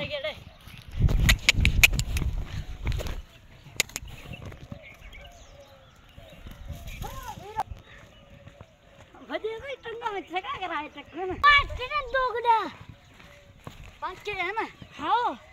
मारे गेड़े भजे कोई टंगा में छका कराए टक्कर में 5 के 2 गुड़ा 5 के है ना हाँ